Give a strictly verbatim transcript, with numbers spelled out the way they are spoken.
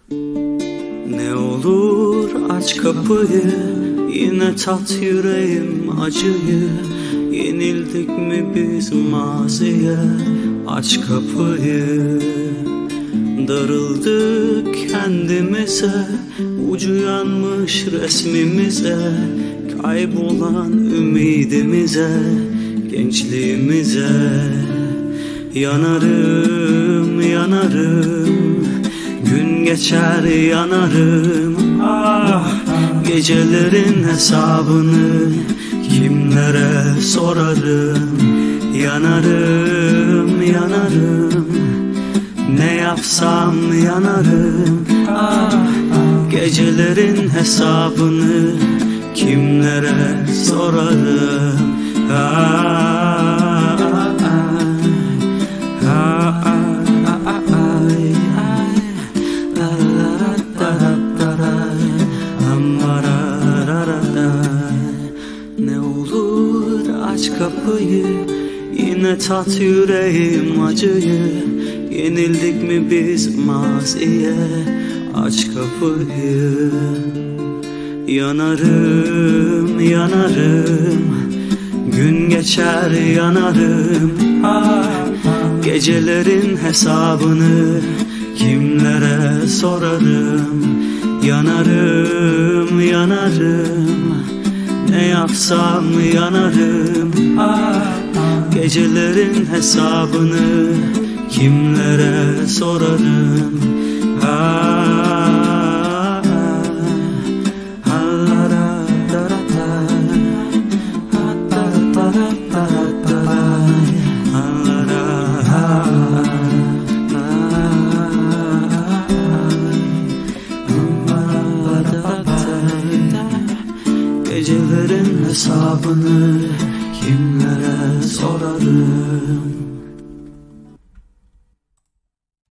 Ne olur aç kapıyı, yine tat yüreğim acıyı. Yenildik mi biz maziye? Aç kapıyı. Darıldık kendimize, ucu yanmış resmimize, kaybolan ümidimize, gençliğimize. Yanarım, yanarım, gün geçer yanarım. Ah, gecelerin hesabını kimlere sorarım? Yanarım, yanarım, ne yapsam yanarım. Ah, gecelerin hesabını kimlere sorarım? Ah, ne olur aç kapıyı, yine tat yüreğim acıyı. Yenildik mi biz maziye? Aç kapıyı. Yanarım, yanarım, gün geçer yanarım. Ah, gecelerin hesabını kimlere sorarım? Yanarım, yanarım, ne yapsam yanarım. Ah, gecelerin hesabını kimlere sorarım? Ah, gecelerin hesabını kimlere sorarım?